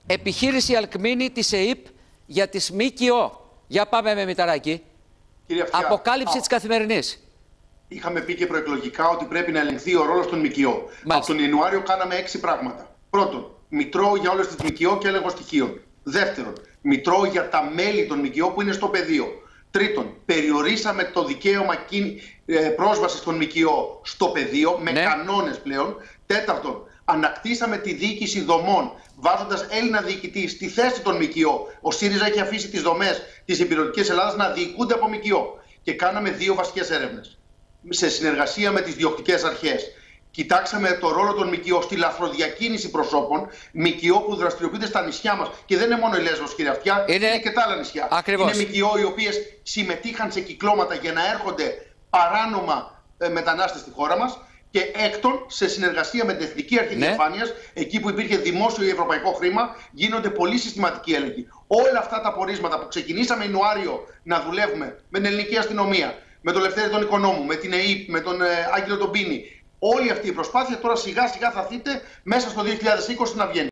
Επιχείρηση Αλκμήνη της ΕΥΠ για τις ΜΚΟ. Για πάμε με Μηταράκη. Αποκάλυψη της Καθημερινής. Είχαμε πει και προεκλογικά ότι πρέπει να ελεγχθεί ο ρόλος των ΜΚΟ. Από τον Ιανουάριο κάναμε 6 πράγματα. Πρώτον, μητρό για όλες τις ΜΚΟ και έλεγχο στοιχείων. Δεύτερον, μητρό για τα μέλη των ΜΚΟ που είναι στο πεδίο. Τρίτον, περιορίσαμε το δικαίωμα πρόσβασης των ΜΚΟ στο πεδίο με κανόνες πλέον. Τέταρτον, ανακτήσαμε τη διοίκηση δομών, βάζοντας Έλληνα διοικητή στη θέση των ΜΚΟ. Ο ΣΥΡΙΖΑ έχει αφήσει τις δομές της υπηρετικής Ελλάδας να διοικούνται από ΜΚΟ. Και κάναμε 2 βασικές έρευνες σε συνεργασία με τις διοκτικές αρχές. Κοιτάξαμε το ρόλο των ΜΚΟ στη λαθροδιακίνηση προσώπων, ΜΚΟ που δραστηριοποιούνται στα νησιά μας. Και δεν είναι μόνο η Λέσβος, κύριε Αυτιά, είναι και τα άλλα νησιά. Ακριβώς. Είναι ΜΚΟ οι οποίες συμμετείχαν σε κυκλώματα για να έρχονται παράνομα μετανάστες στη χώρα μας. Και έκτον, σε συνεργασία με την Εθνική Αρχή Διαφάνειας, εκεί που υπήρχε δημόσιο ή ευρωπαϊκό χρήμα, γίνονται πολύ συστηματικοί έλεγχοι. Όλα αυτά τα πορίσματα που ξεκινήσαμε Ιανουάριο να δουλεύουμε με την ελληνική αστυνομία, με τον Λευτέρη τον Οικονόμου, με την ΕΥΠ, με τον Άγγελο τον Πίνη, όλη αυτή η προσπάθεια τώρα σιγά σιγά θα δείτε μέσα στο 2020 να βγαίνει.